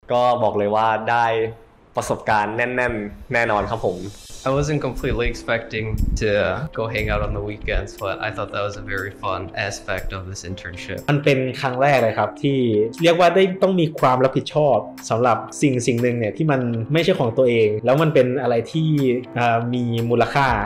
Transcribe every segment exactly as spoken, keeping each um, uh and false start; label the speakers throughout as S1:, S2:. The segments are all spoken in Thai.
S1: ก็บอกเลยว่าได้ประสบการณ์แน่นๆแน่นอนครับผม
S2: I wasn't completely expecting to go hang out on the weekends, but I thought that was a very fun aspect of this internship.
S3: มันเป็นครั้งแรกเลยครับที่เรียกว่าได้ต้องมีความรับผิดชอบสำหรับสิ่งสิ่งหนึ่งเนี่ยที่มันไม่ใช่ของตัวเองแล้วมันเป็นอะไรที่มีมูลค่า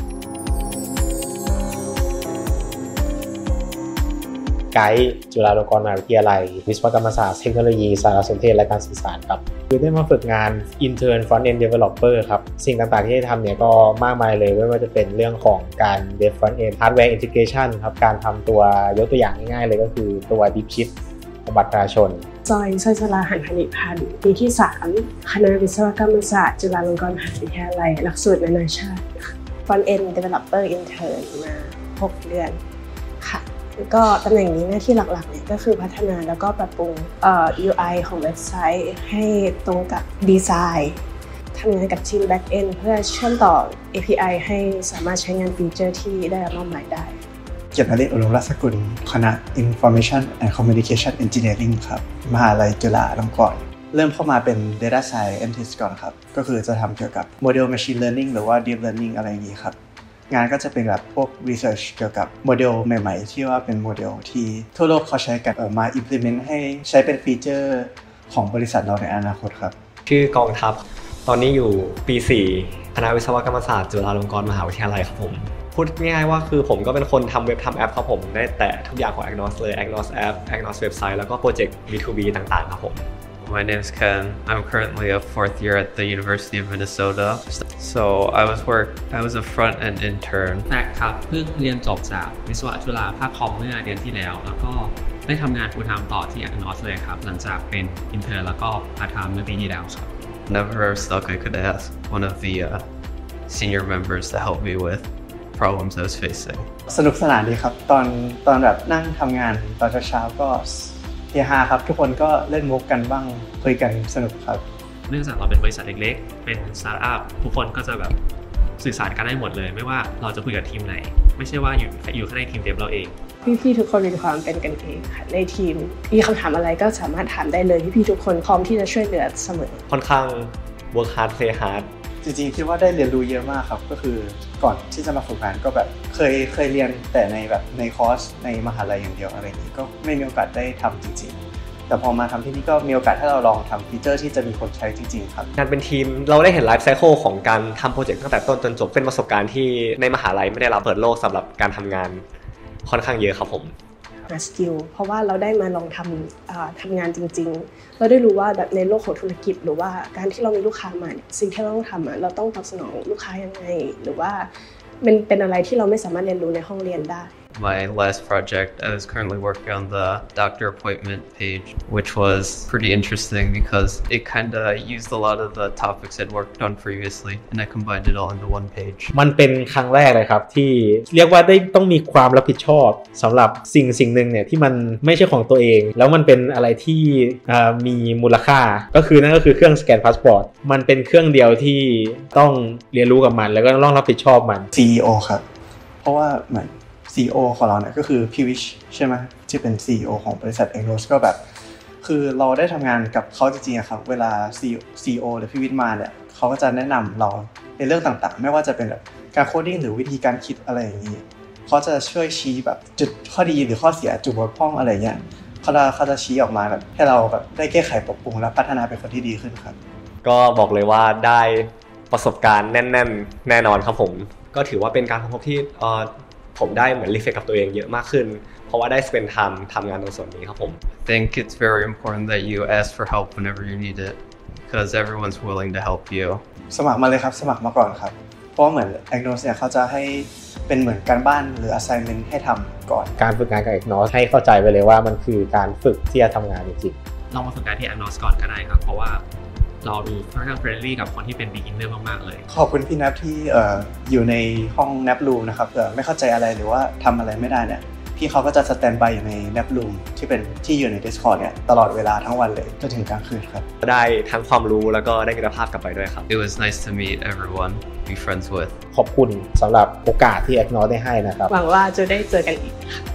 S3: ไกด์จุฬาลงกรณ์มหาวิทยาลัยวิศวกรรมศาสตร์เทคโนโลยีสารสนเทศและการสื่อสารครับคือได้มาฝึกงาน Intern Front End Developer ครับสิ่งต่างๆที่ได้ทำเนี่ยก็มากมายเลยไม่ว่าจะเป็นเรื่องของการ Dev Front End Hardware Integration ครับการทำตัวยกตัวอย่างง่ายๆเลยก็คือตัว Deep Chip ของบัตรประชาชน
S4: จอยสร้อยสลาหันพนิพันธ์ปีที่สามคณะวิศวกรรมศาสตร์จุฬาลงกรณ์มหาวิทยาลัยหลักสูตรนานาชาติ Front End Developer Intern มาหกเดือนค่ะก็ตำแหน่งนี้หน้าที่หลักๆเนี่ยก็คือพัฒนาแล้วก็ปรับปรุงเอ่อ ยู ไอ ของเว็บไซต์ให้ตรงกับดีไซน์ทำงานกับทีม Back End เพื่อเชื่อมต่อ เอ พี ไอ ให้สามารถใช้งานฟีเจอร์ที่ได้รับมอบหมายได้
S5: เกียรตินฤทธิ์ อุดมรัศกุลคณะ Information and Communication Engineering ครับมหาวิทยาลัยจุฬาลงกรณ์เริ่มเข้ามาเป็น Data Scientist ก่อนครับก็คือจะทำเกี่ยวกับ Model Machine Learning หรือว่า Deep Learning อะไรอย่างนี้ครับงานก็จะเป็นแบบพวก research เกี่ยวกับโมเดลใหม่ๆที่ว่าเป็นโมเดลที่ทั่วโลกเขาใช้กันมา implement ให้ใช้เป็นฟีเจอร์ของบริษัทเราในอนาคตครับ
S1: ชื่อกองทัพตอนนี้อยู่ปีสี่คณะวิศวกรรมศาสตร์จุฬาลงกรณ์มหาวิทยาลัยครับผมพูดง่ายๆว่าคือผมก็เป็นคนทำเว็บทำแอปครับผมได้แต่ทุกอย่างของ Agnos เลย Agnos App Agnos Website แล้วก็โปรเจกต์ บี ทู บี ต่างๆครับผม
S2: My name is Ken. I'm currently a fourth year at the University of Minnesota. So I was work. I was a front-end intern.
S6: แฟกครับเพิ่งเรียนจบจากวิศวะจุฬาภาคคอมเมื่อเดือนที่แล้วแล้วก็ได้ทำงาน full time ต่อที่ Agnos เลยครับหลังจากเป็น intern แล้วก็ part time เมื่อปีที่แล้วครับ
S2: Never thought I could ask one of the uh, senior members to help me with problems I was facing.
S5: สนุกสนานดีครับตอนตอนแบบนั่งทำงานตอนเช้าๆก็เฮฮาครับทุกคนก็เล่นมุกกันบ้างคุยกันสนุกครับ
S6: เนื่องจากเราเป็นบริษัทเล็กๆเป็นสตาร์ทอัพทุกคนก็จะแบบสื่อสารกันได้หมดเลยไม่ว่าเราจะคุยกับทีมไหนไม่ใช่ว่าอยู่อยู่แค่ในทีมเดฟเราเอง
S4: พี่ๆทุกคนมีความเป็นกันเองค่ะในทีมมีคำถามอะไรก็สามารถถามได้เลยพี่ๆทุกคนพร้อมที่จะช่วยเหลือเสมอ
S1: ค่อนข้าง work hard play hard
S5: จริงๆคิดว่าได้เรียนรู้เยอะมากครับก็คือก่อนที่จะมาฝึกงานก็แบบเคยเคยเรียนแต่ในแบบในคอร์สในมหาลัยอย่างเดียวอะไรอย่างนี้ก็ไม่มีโอกาสได้ทำจริงๆแต่พอมาทำที่นี่ก็มีโอกาสให้เราลองทำฟีเจอร์ที่จะมีคนใช้จริงๆครับ
S1: งานเป็นทีมเราได้เห็นไลฟ์ไซเคิลของการทำโปรเจกต์ตั้งแต่ต้นจนจบเป็นประสบการณ์ที่ในมหาลัยไม่ได้รับเปิดโลกสำหรับการทำงานค่อนข้างเยอะครับผม
S4: หาสกิลเพราะว่าเราได้มาลองทำทำงานจริงๆเราได้รู้ว่าแบบในโลกของธุรกิจหรือว่าการที่เรามีลูกค้ามาเนี่ยสิ่งที่เราต้องทำเราต้องตอบสนองลูกค้ายังไงหรือว่ามันเป็นอะไรที่เราไม่สามารถเรียนรู้ในห้องเรียนได้
S2: My last project, I was currently working on the doctor appointment page, which was pretty interesting because it kind of used a lot of the topics I'd worked on previously, and I combined it all into one page.
S3: มันเป็นครั้งแรกเลยครับที่เรียกว่าได้ต้องมีความรับผิดชอบสำหรับสิ่งสิ่งหนึ่งเนี่ยที่มันไม่ใช่ของตัวเองแล้วมันเป็นอะไรที่มีมูลค่าก็คือนั่นก็คือเครื่องสแกนพาสปอร์ตมันเป็นเครื่องเดียวที่ต้องเรียนรู้กับมันแล้วก็ต้องรับผิดชอบมัน
S5: ซี อี โอ ครับเพราะว่าเหมือน ซี อี โอ ของเราเนี่ยก็คือพี่วิชใช่ไหมที่เป็น ซี อี โอ ของบริษัท Agnos ก็แบบคือเราได้ทำงานกับเขาจริงๆครับเวลา ซี อี โอ หรือพี่วิชมาเนี่ยเขาก็จะแนะนำเราในเรื่องต่างๆไม่ว่าจะเป็นแบบการโคดิ้งหรือวิธีการคิดอะไรอย่างนี้เขาจะช่วยชี้แบบจุดข้อดีหรือข้อเสียจุดบกพร่องอะไรเงี้ยเขาจะเขาจะชี้ออกมาแบบให้เราแบบได้แก้ไขปรับปรุงและพัฒนาเป็นคนที่ดีขึ้นครับ
S1: ก็บอกเลยว่าได้ประสบการณ์แน่นๆแน่นอนครับผมก็ถือว่าเป็นการพบที่ผมได้เหมือนรีเฟล็กกับตัวเองเยอะมากขึ้นเพราะว่าได้ spend time ทำงานตรงส่วนนี้ครับผม
S2: I think it's very important that you ask for help whenever you need it because everyone's willing to help you
S5: สมัครมาเลยครับสมัครมาก่อนครับเพราะเหมือน Agnos เนี่ยเขาจะให้เป็นเหมือนการบ้านหรือ assignment ให้ทำก่อน
S3: การฝึกงานกับ Agnos ให้เข้าใจไปเลยว่ามันคือการฝึกที่จะทำงานจริง
S6: ๆลองมาฝึกงานที่ Agnos ก่อนก็ได้ครับเพราะว่าเราดูค่อนข้างเฟรนลี่กับคนที่เป็น beginner มากๆเลย
S5: ขอบคุณพี่นับที่เอ่ออยู่ในห้อง Nap Room นะครับเผื่อไม่เข้าใจอะไรหรือว่าทำอะไรไม่ได้เนี่ยพี่เขาก็จะสแตนด์บายอยู่ใน Nap Room ที่เป็นที่อยู่ใน Discord เนี่ยตลอดเวลาทั้งวันเลยจนถึงกลางคืนครับ
S1: ได้ทั้งความรู้แล้วก็ได้มิตรภาพกลับไปด้วยครับ
S2: It was nice to meet everyone be friends with
S3: ขอบคุณสำหรับโอกาสที่ Agnos ได้ให้นะครับ
S4: หวังว่าจะได้เจอกันอีก